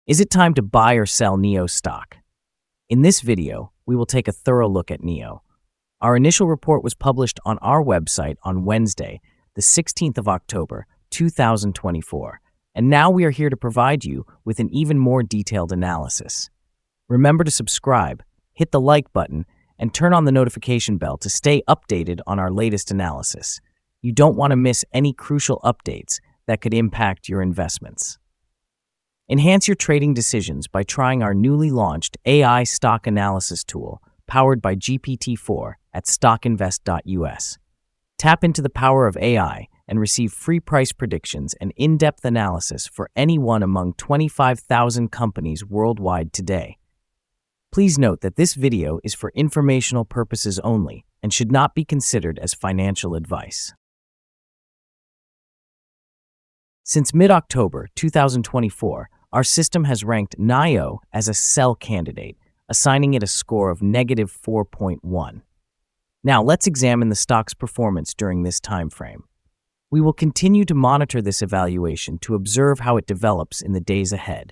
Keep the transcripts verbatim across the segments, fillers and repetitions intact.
Is it time to buy or sell N I O stock? In this video, we will take a thorough look at N I O. Our initial report was published on our website on Wednesday, the sixteenth of October, two thousand twenty-four, and now we are here to provide you with an even more detailed analysis. Remember to subscribe, hit the like button, and turn on the notification bell to stay updated on our latest analysis. You don't want to miss any crucial updates that could impact your investments. Enhance your trading decisions by trying our newly launched A I stock analysis tool powered by G P T four at stock invest dot U S. Tap into the power of A I and receive free price predictions and in-depth analysis for any one among twenty-five thousand companies worldwide today. Please note that this video is for informational purposes only and should not be considered as financial advice. Since mid-October two thousand twenty-four, our system has ranked N I O as a sell candidate, assigning it a score of negative four point one. Now, let's examine the stock's performance during this time frame. We will continue to monitor this evaluation to observe how it develops in the days ahead.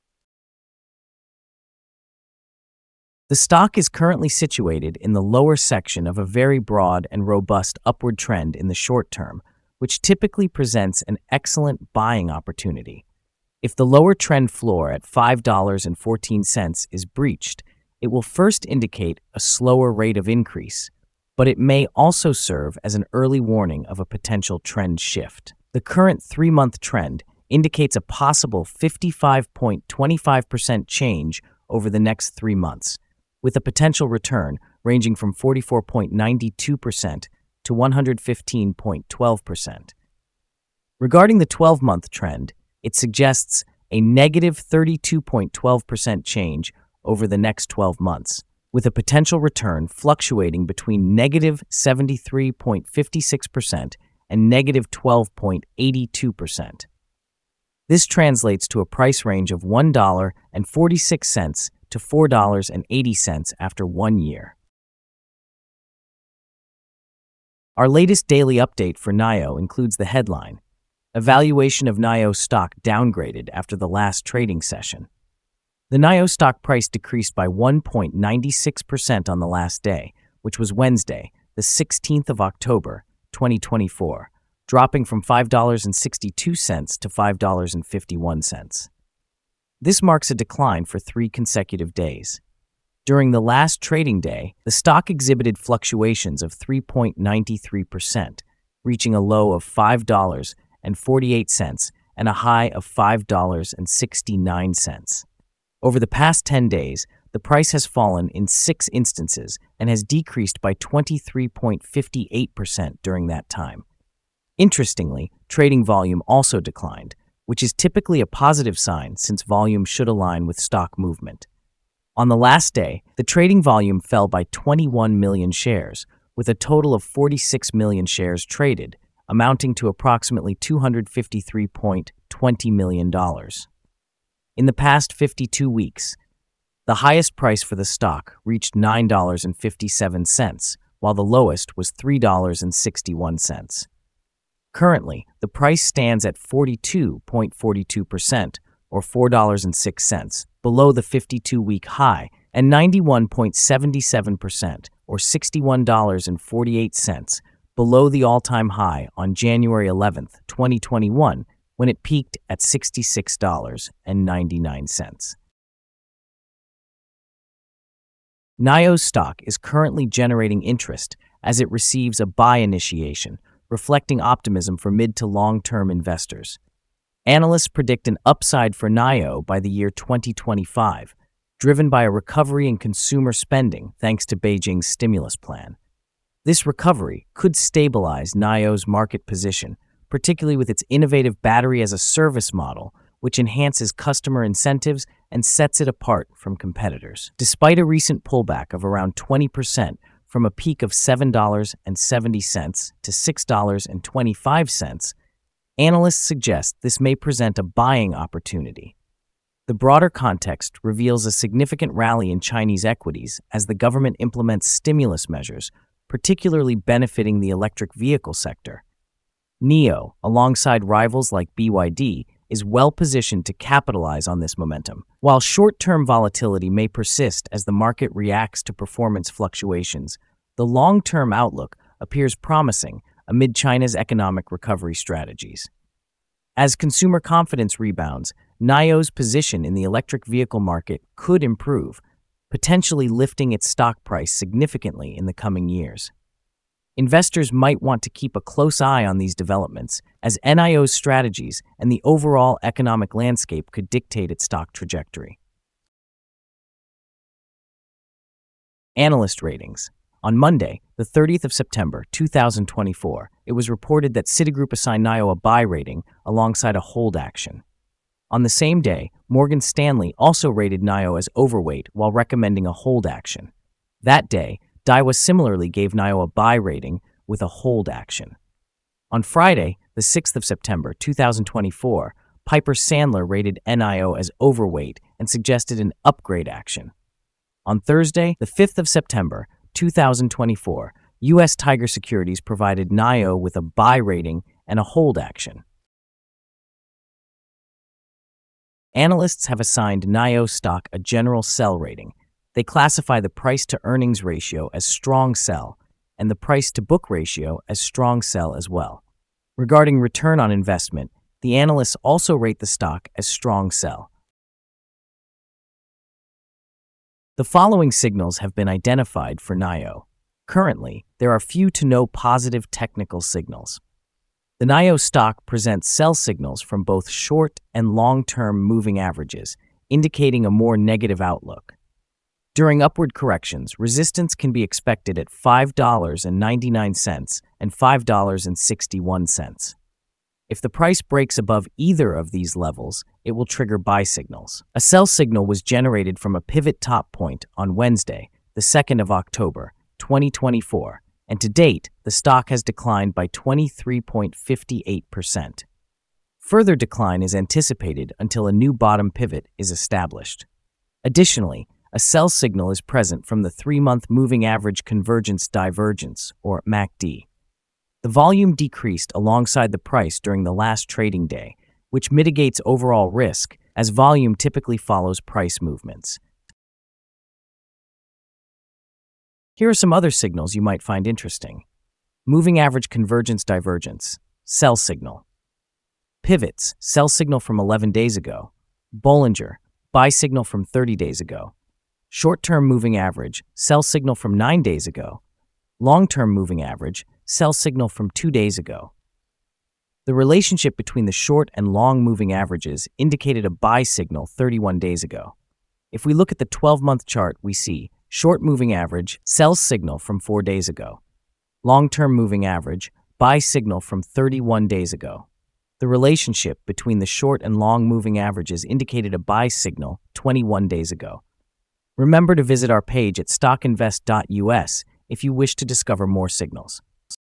The stock is currently situated in the lower section of a very broad and robust upward trend in the short term, which typically presents an excellent buying opportunity. If the lower trend floor at five dollars and fourteen cents is breached, it will first indicate a slower rate of increase, but it may also serve as an early warning of a potential trend shift. The current three-month trend indicates a possible fifty-five point two five percent change over the next three months, with a potential return ranging from forty-four point nine two percent to one hundred fifteen point one two percent. Regarding the twelve-month trend, it suggests a negative thirty-two point one two percent change over the next twelve months, with a potential return fluctuating between negative seventy-three point five six percent and negative twelve point eight two percent. This translates to a price range of one dollar and forty-six cents to four dollars and eighty cents after one year. Our latest daily update for N I O includes the headline: Evaluation of N I O stock downgraded after the last trading session. The N I O stock price decreased by one point nine six percent on the last day, which was Wednesday, the sixteenth of October, twenty twenty-four, dropping from five dollars and sixty-two cents to five dollars and fifty-one cents. This marks a decline for three consecutive days. During the last trading day, the stock exhibited fluctuations of three point nine three percent, reaching a low of five dollars and forty-eight cents and a high of five dollars and sixty-nine cents. Over the past ten days, the price has fallen in six instances and has decreased by twenty-three point five eight percent during that time. Interestingly, trading volume also declined, which is typically a positive sign since volume should align with stock movement. On the last day, the trading volume fell by twenty-one million shares, with a total of forty-six million shares traded, amounting to approximately two hundred fifty-three point two zero million dollars. In the past fifty-two weeks, the highest price for the stock reached nine dollars and fifty-seven cents, while the lowest was three dollars and sixty-one cents. Currently, the price stands at forty-two point four two percent, or four dollars and six cents, below the fifty-two-week high, and ninety-one point seven seven percent, or sixty-one dollars and forty-eight cents, below the all-time high on January eleventh, twenty twenty-one, when it peaked at sixty-six dollars and ninety-nine cents. N I O's stock is currently generating interest as it receives a buy initiation, reflecting optimism for mid to long-term investors. Analysts predict an upside for N I O by the year twenty twenty-five, driven by a recovery in consumer spending thanks to Beijing's stimulus plan. This recovery could stabilize N I O's market position, particularly with its innovative battery-as-a-service model, which enhances customer incentives and sets it apart from competitors. Despite a recent pullback of around twenty percent from a peak of seven dollars and seventy cents to six dollars and twenty-five cents, analysts suggest this may present a buying opportunity. The broader context reveals a significant rally in Chinese equities as the government implements stimulus measures, particularly benefiting the electric vehicle sector. N I O, alongside rivals like B Y D, is well-positioned to capitalize on this momentum. While short-term volatility may persist as the market reacts to performance fluctuations, the long-term outlook appears promising amid China's economic recovery strategies. As consumer confidence rebounds, N I O's position in the electric vehicle market could improve, potentially lifting its stock price significantly in the coming years. Investors might want to keep a close eye on these developments, as N I O's strategies and the overall economic landscape could dictate its stock trajectory. Analyst ratings. On Monday, the thirtieth of September two thousand twenty-four, it was reported that Citigroup assigned N I O a buy rating alongside a hold action. On the same day, Morgan Stanley also rated N I O as overweight while recommending a hold action. That day, Daiwa similarly gave N I O a buy rating with a hold action. On Friday, the sixth of September two thousand twenty-four, Piper Sandler rated N I O as overweight and suggested an upgrade action. On Thursday, the fifth of September two thousand twenty-four, U S Tiger Securities provided N I O with a buy rating and a hold action. Analysts have assigned N I O stock a general sell rating. They classify the price-to-earnings ratio as strong sell and the price-to-book ratio as strong sell as well. Regarding return on investment, the analysts also rate the stock as strong sell. The following signals have been identified for N I O. Currently, there are few to no positive technical signals. The N I O stock presents sell signals from both short and long-term moving averages, indicating a more negative outlook. During upward corrections, resistance can be expected at five dollars and ninety-nine cents and five dollars and sixty-one cents. If the price breaks above either of these levels, it will trigger buy signals. A sell signal was generated from a pivot top point on Wednesday, the second of October, twenty twenty-four, and to date, the stock has declined by twenty-three point five eight percent. Further decline is anticipated until a new bottom pivot is established. Additionally, a sell signal is present from the three-month moving average convergence divergence, or M A C D. The volume decreased alongside the price during the last trading day, which mitigates overall risk, as volume typically follows price movements. Here are some other signals you might find interesting. Moving average convergence divergence, sell signal. Pivots, sell signal from eleven days ago. Bollinger, buy signal from thirty days ago. Short-term moving average, sell signal from nine days ago. Long-term moving average, sell signal from two days ago. The relationship between the short and long moving averages indicated a buy signal thirty-one days ago. If we look at the twelve-month chart, we see short moving average, sell signal from four days ago. Long-term moving average, buy signal from thirty-one days ago. The relationship between the short and long moving averages indicated a buy signal twenty-one days ago. Remember to visit our page at stock invest dot U S if you wish to discover more signals.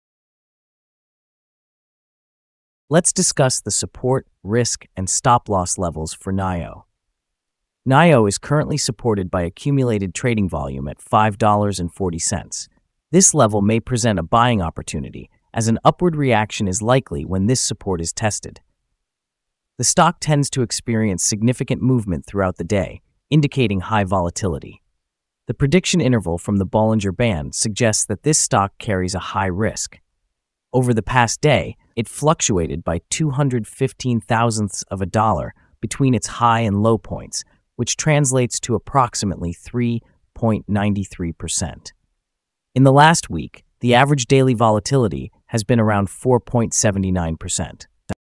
Let's discuss the support, risk, and stop-loss levels for N I O. N I O is currently supported by accumulated trading volume at five dollars and forty cents. This level may present a buying opportunity, as an upward reaction is likely when this support is tested. The stock tends to experience significant movement throughout the day, indicating high volatility. The prediction interval from the Bollinger Band suggests that this stock carries a high risk. Over the past day, it fluctuated by two hundred fifteen thousandths of a dollar between its high and low points, which translates to approximately three point nine three percent. In the last week, the average daily volatility has been around four point seven nine percent.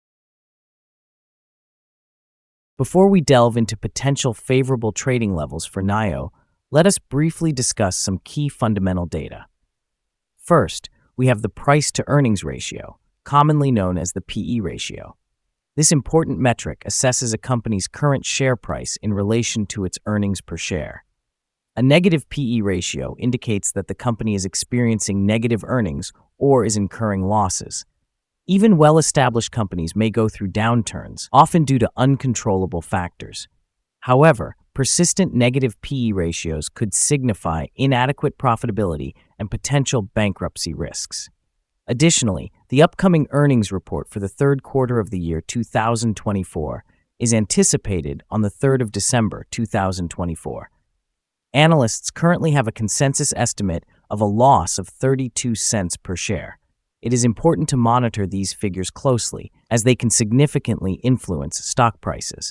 Before we delve into potential favorable trading levels for N I O, let us briefly discuss some key fundamental data. First, we have the price-to-earnings ratio, commonly known as the P E ratio. This important metric assesses a company's current share price in relation to its earnings per share. A negative P E ratio indicates that the company is experiencing negative earnings or is incurring losses. Even well-established companies may go through downturns, often due to uncontrollable factors. However, persistent negative P E ratios could signify inadequate profitability and potential bankruptcy risks. Additionally, the upcoming earnings report for the third quarter of the year two thousand twenty-four is anticipated on the third of December two thousand twenty-four. Analysts currently have a consensus estimate of a loss of thirty-two cents per share. It is important to monitor these figures closely, as they can significantly influence stock prices.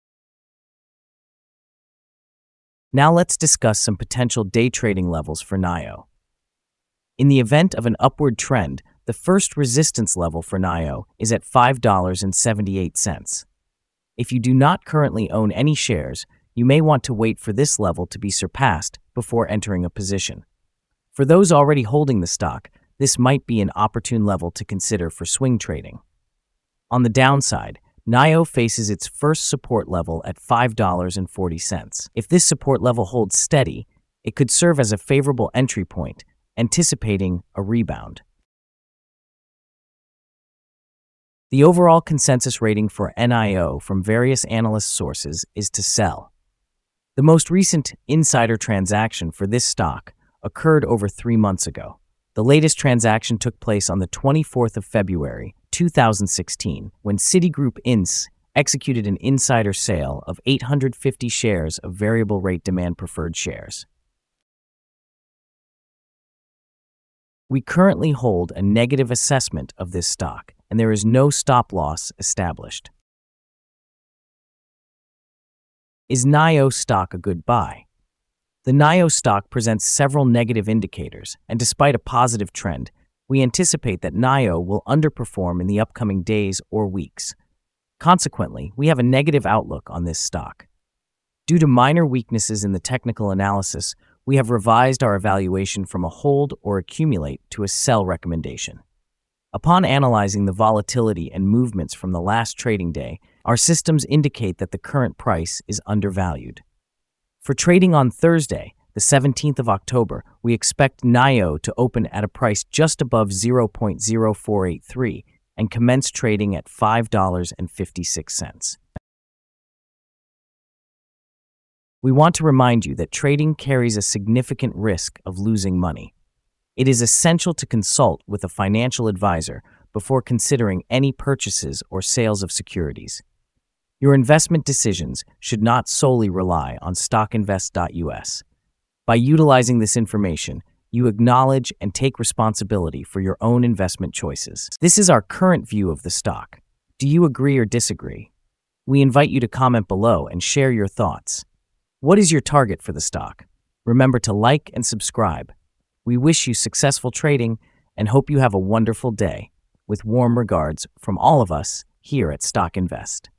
Now let's discuss some potential day trading levels for N I O. In the event of an upward trend, the first resistance level for N I O is at five dollars and seventy-eight cents. If you do not currently own any shares, you may want to wait for this level to be surpassed before entering a position. For those already holding the stock, this might be an opportune level to consider for swing trading. On the downside, N I O faces its first support level at five dollars and forty cents. If this support level holds steady, it could serve as a favorable entry point, anticipating a rebound. The overall consensus rating for N I O from various analyst sources is to sell. The most recent insider transaction for this stock occurred over three months ago. The latest transaction took place on the twenty-fourth of February, two thousand sixteen, when Citigroup Inc executed an insider sale of eight hundred fifty shares of variable rate demand preferred shares. We currently hold a negative assessment of this stock, and there is no stop loss established. Is N I O stock a good buy? The N I O stock presents several negative indicators, and despite a positive trend, we anticipate that N I O will underperform in the upcoming days or weeks. Consequently, we have a negative outlook on this stock. Due to minor weaknesses in the technical analysis, we have revised our evaluation from a hold or accumulate to a sell recommendation. Upon analyzing the volatility and movements from the last trading day, our systems indicate that the current price is undervalued. For trading on Thursday, the seventeenth of October, we expect N I O to open at a price just above zero point zero four eight three and commence trading at five dollars and fifty-six cents. We want to remind you that trading carries a significant risk of losing money. It is essential to consult with a financial advisor before considering any purchases or sales of securities. Your investment decisions should not solely rely on stock invest dot U S. By utilizing this information, you acknowledge and take responsibility for your own investment choices. This is our current view of the stock. Do you agree or disagree? We invite you to comment below and share your thoughts. What is your target for the stock? Remember to like and subscribe. We wish you successful trading and hope you have a wonderful day. With warm regards from all of us here at Stock Invest.